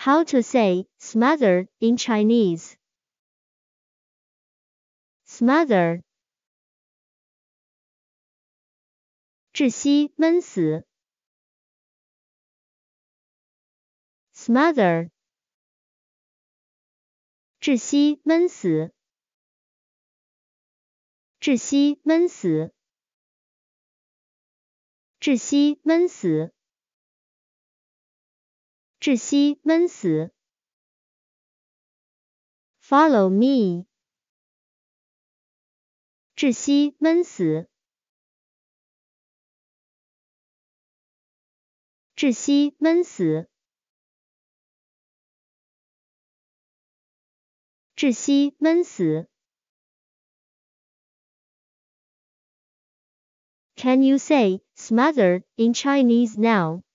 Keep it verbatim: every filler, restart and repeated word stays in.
How to say smother in Chinese? Smother. 窒息闷死 smother. 窒息闷死窒息闷死窒息闷死窒息闷死 Follow me. 窒息闷死窒息闷死窒息闷死 Can you say smother in Chinese now?